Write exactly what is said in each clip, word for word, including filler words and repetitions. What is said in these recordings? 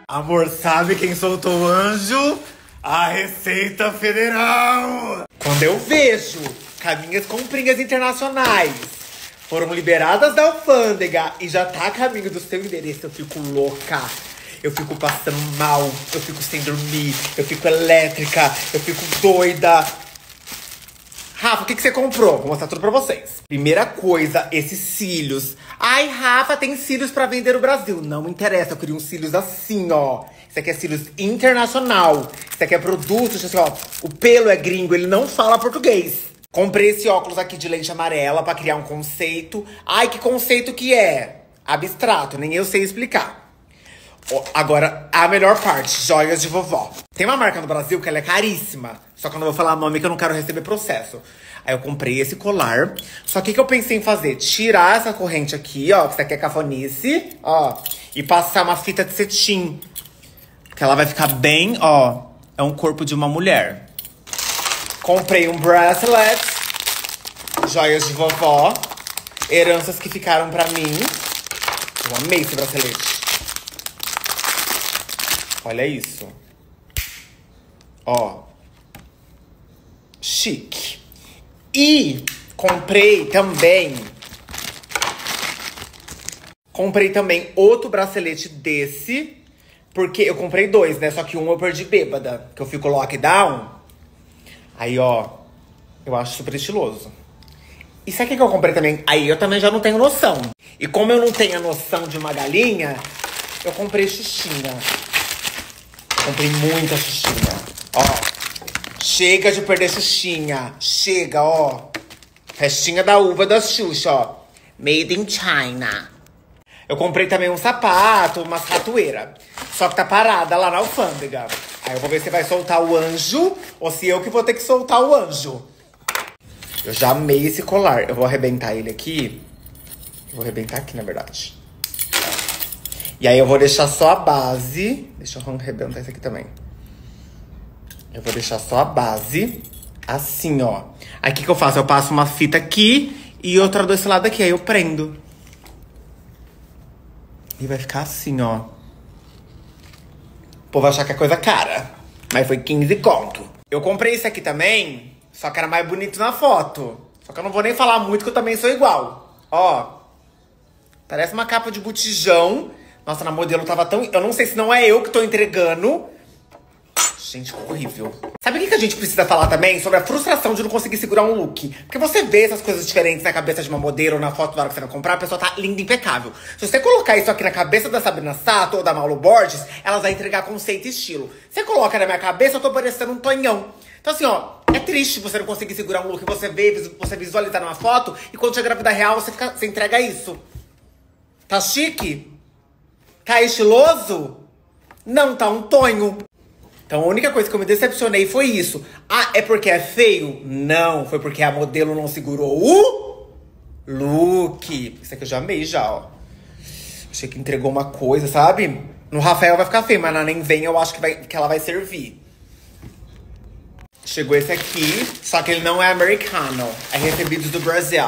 Amor, sabe quem soltou o anjo? A Receita Federal! Quando eu vejo que as minhas comprinhas internacionais foram liberadas da alfândega e já tá a caminho do seu endereço, eu fico louca. Eu fico passando mal, eu fico sem dormir, eu fico elétrica, eu fico doida. Rafa, o que, que você comprou? Vou mostrar tudo pra vocês. Primeira coisa, esses cílios. Ai, Rafa, tem cílios pra vender no Brasil. Não me interessa, eu queria uns cílios assim, ó. Isso aqui é cílios internacional. Isso aqui é produto, assim, ó. O pelo é gringo, ele não fala português. Comprei esse óculos aqui de lente amarela pra criar um conceito. Ai, que conceito que é? Abstrato, nem eu sei explicar. Agora, a melhor parte, joias de vovó. Tem uma marca no Brasil que ela é caríssima. Só que eu não vou falar nome que eu não quero receber processo. Aí eu comprei esse colar. Só que o que eu pensei em fazer? Tirar essa corrente aqui, ó. Que isso aqui é cafonice, ó. E passar uma fita de cetim. Que ela vai ficar bem, ó. É um corpo de uma mulher. Comprei um bracelet. Joias de vovó. Heranças que ficaram pra mim. Eu amei esse bracelete. Olha isso. Ó. Chique. E comprei também... Comprei também outro bracelete desse. Porque eu comprei dois, né? Só que um eu perdi bêbada. Que eu fico lockdown. Aí, ó. Eu acho super estiloso. E sabe o que eu comprei também? Aí eu também já não tenho noção. E como eu não tenho a noção de uma galinha, eu comprei xuxinha. Comprei muita xuxinha, ó. Chega de perder xuxinha. Chega, ó. Festinha da uva da Xuxa, ó. Made in China. Eu comprei também um sapato, umas ratoeiras. Só que tá parada lá na alfândega. Aí eu vou ver se vai soltar o anjo ou se eu que vou ter que soltar o anjo. Eu já amei esse colar. Eu vou arrebentar ele aqui. Eu vou arrebentar aqui, na verdade. E aí eu vou deixar só a base. Deixa eu arrebentar esse aqui também. Eu vou deixar só a base. Assim, ó. Aí o que, que eu faço? Eu passo uma fita aqui e outra desse lado aqui. Aí eu prendo. E vai ficar assim, ó. O povo vai achar que é coisa cara. Mas foi quinze conto. Eu comprei esse aqui também. Só que era mais bonito na foto. Só que eu não vou nem falar muito que eu também sou igual. Ó. Parece uma capa de botijão. Nossa, na modelo tava tão... Eu não sei se não é eu que tô entregando. Gente, horrível. Sabe o que, que a gente precisa falar também? Sobre a frustração de não conseguir segurar um look. Porque você vê essas coisas diferentes na cabeça de uma modelo, na foto na hora que você vai comprar, a pessoa tá linda, impecável. Se você colocar isso aqui na cabeça da Sabrina Sato ou da Malu Borges, elas vão entregar conceito e estilo. Você coloca na minha cabeça, eu tô parecendo um tonhão. Então assim, ó, é triste você não conseguir segurar um look. Você vê, você visualizar numa foto e quando chega na vida real, você, fica, você entrega isso. Tá chique? Tá estiloso? Não, tá um tonho. Então a única coisa que eu me decepcionei foi isso. Ah, é porque é feio? Não, foi porque a modelo não segurou o look. Isso aqui eu já amei já, ó. Achei que entregou uma coisa, sabe? No Rafael vai ficar feio, mas na Nem Vem eu acho que, vai, que ela vai servir. Chegou esse aqui, só que ele não é americano. É recebido do Brasil.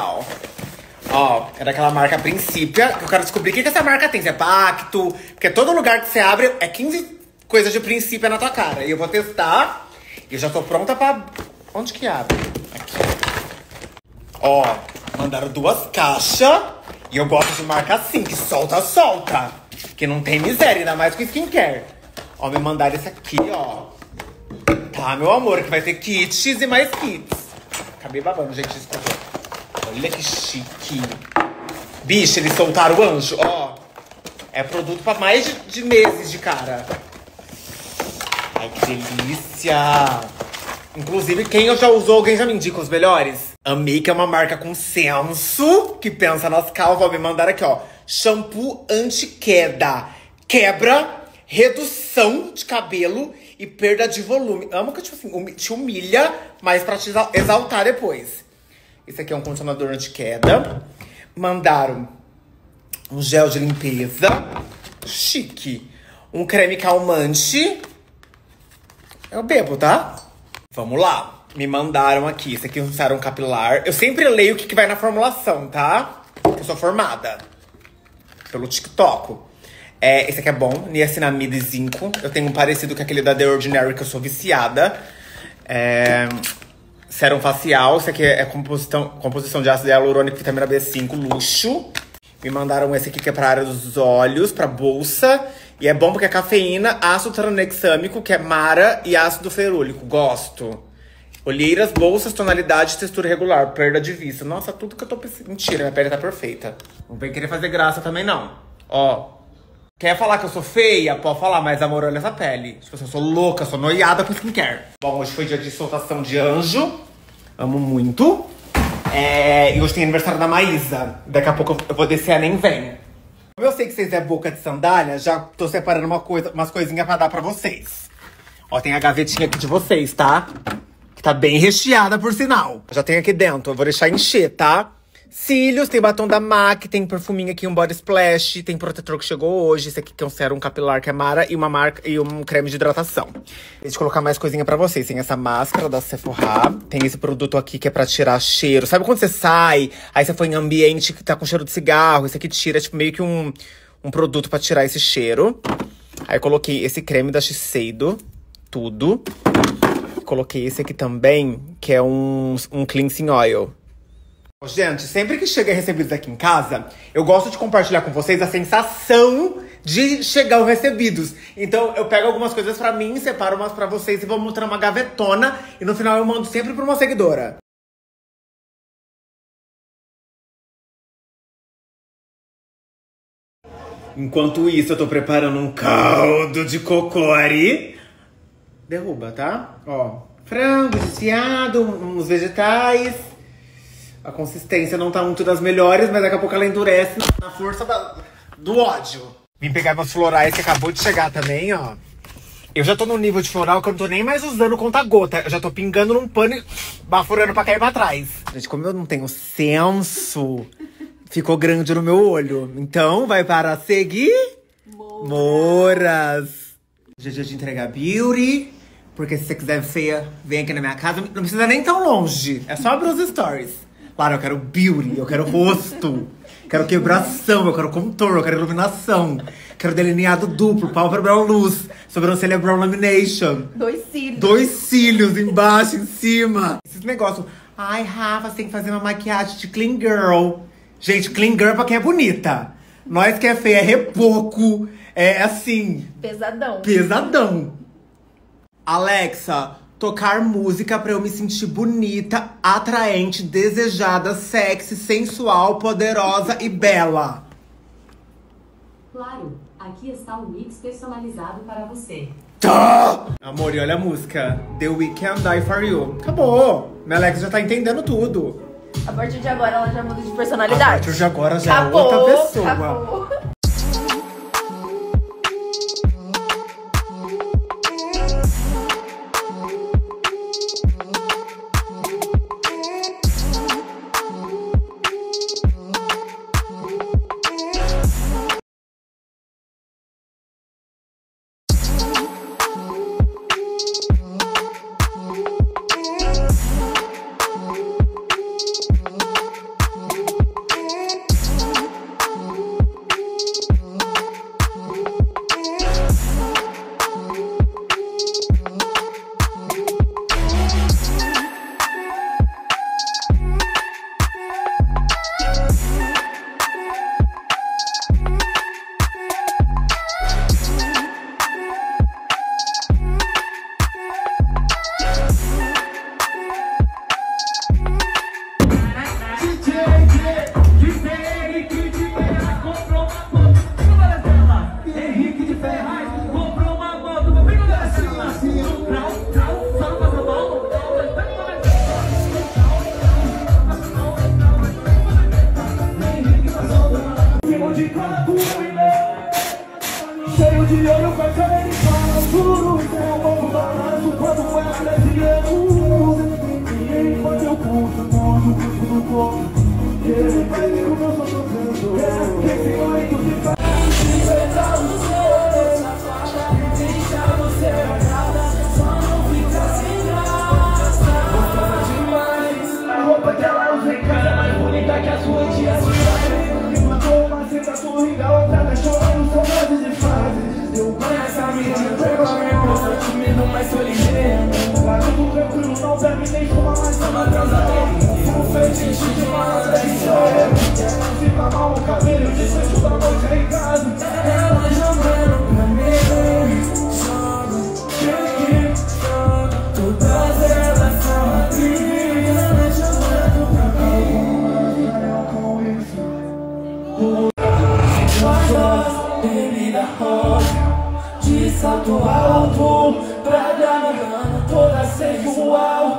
Ó, é daquela marca Princípia, que eu quero descobrir o que, que essa marca tem. Se é Pacto, porque todo lugar que você abre é quinze coisas de Princípia na tua cara. E eu vou testar, e eu já tô pronta pra... Onde que abre? Aqui. Ó, mandaram duas caixas, e eu gosto de marca assim, que solta, solta. Que não tem miséria, ainda mais com skincare. Ó, me mandaram esse aqui, ó. Tá, meu amor, que vai ter kits e mais kits. Acabei babando, gente, desculpa. Olha que chique. Bicho, eles soltaram o anjo, ó. É produto pra mais de, de meses de cara. Ai, que delícia. Inclusive, quem já usou, alguém já me indica os melhores? Amei, que é uma marca com senso, que pensa nas calvas. Me mandaram aqui, ó. Shampoo anti-queda. Quebra, redução de cabelo e perda de volume. Amo que, tipo assim, te humilha, mas pra te exaltar depois. Esse aqui é um condicionador anti-queda. Mandaram um gel de limpeza. Chique. Um creme calmante. Eu bebo, tá? Vamos lá. Me mandaram aqui. Esse aqui é um sérum capilar. Eu sempre leio o que, que vai na formulação, tá? Eu sou formada pelo TikTok. É, esse aqui é bom, niacinamide zinco. Eu tenho um parecido com aquele da The Ordinary, que eu sou viciada. É, sérum facial, esse aqui é composição, composição de ácido hialurônico e vitamina B cinco, luxo. Me mandaram esse aqui que é pra área dos olhos, pra bolsa. E é bom porque é cafeína, ácido tranexâmico, que é mara, e ácido ferúlico. Gosto. Olheiras, bolsas, tonalidade, textura regular, perda de vista. Nossa, tudo que eu tô pensando. Mentira, minha pele tá perfeita. Não vem querer fazer graça também, não. Ó. Quer falar que eu sou feia? Pode falar, mas amor, olha essa pele. Tipo assim, eu sou louca, sou noiada com skincare. Bom, hoje foi dia de soltação de anjo. Amo muito. É, e hoje tem aniversário da Maísa. Daqui a pouco eu vou descer a Nem Vem. Como eu sei que vocês é boca de sandália, já tô separando uma coisa, umas coisinhas pra dar pra vocês. Ó, tem a gavetinha aqui de vocês, tá? Tá bem recheada, por sinal. Já tem aqui dentro, eu vou deixar encher, tá? Cílios, tem batom da MAC, tem perfuminho aqui, um body splash, tem protetor que chegou hoje, esse aqui que é um sérum capilar que é Mara e uma marca e um creme de hidratação. Deixa eu colocar mais coisinha pra vocês. Tem essa máscara da Sephora, tem esse produto aqui que é pra tirar cheiro. Sabe quando você sai, aí você foi em ambiente que tá com cheiro de cigarro, esse aqui tira, tipo, meio que um, um produto pra tirar esse cheiro. Aí eu coloquei esse creme da Shiseido, tudo. Coloquei esse aqui também, que é um, um cleansing oil. Gente, sempre que chega recebidos aqui em casa, eu gosto de compartilhar com vocês a sensação de chegar os recebidos. Então, eu pego algumas coisas pra mim, separo umas pra vocês e vou mostrar uma gavetona. E no final eu mando sempre pra uma seguidora. Enquanto isso, eu tô preparando um caldo de cocori. Derruba, tá? Ó, frango desfiado, uns vegetais. A consistência não tá muito das melhores, mas daqui a pouco ela endurece na força da, do ódio. Vim pegar meus florais que acabou de chegar também, ó. Eu já tô num nível de floral que eu não tô nem mais usando conta-gota. Eu já tô pingando num pano e bafurando pra cair pra trás. Gente, como eu não tenho senso, ficou grande no meu olho. Então, vai para seguir... Moras. Moras. Hoje é dia de entregar beauty. Porque se você quiser feia, vem aqui na minha casa. Não precisa nem tão longe. É só abrir os stories. Claro, eu quero beauty, eu quero rosto. Quero quebração, eu quero contorno, eu quero iluminação. Quero delineado duplo, pálpebra brown luz. Sobrancelha brown lamination. Dois cílios. Dois cílios embaixo, em cima. Esses negócios. Ai, Rafa, você tem que fazer uma maquiagem de clean girl. Gente, clean girl pra quem é bonita. Nós que é feia é repoco. É assim... Pesadão. Pesadão. Alexa, tocar música pra eu me sentir bonita, atraente, desejada, sexy, sensual, poderosa e bela. Claro, aqui está um mix personalizado para você. Tá! Amor, e olha a música. The Weeknd, Die For You. Acabou. Minha Alexa já tá entendendo tudo. A partir de agora ela já muda de personalidade. A partir de agora já acabou, é outra pessoa. Acabou. Cheio de olho com a cara de fala tudo. É um novo balanço quando é brasileiro. Ninguém pode eu curso tudo, tudo do corpo. Ele vai ver como eu sou tocando. Esse momento de faz libertar o seu. Deixa você olhada, só não fica sem graça. Gostosa demais. A roupa que ela usa em casa é mais bonita que a sua tia. Uma toma, senta sorrindo, a outra tá chorando, saudades de na mão, o cabelo de sexo da noite em casa. Ela jogando pra mim, joga, shake, joga, todas elas são assim. Ela jogando pra mim, com isso. Bebida rosa, de salto alto, pra dar toda sexual.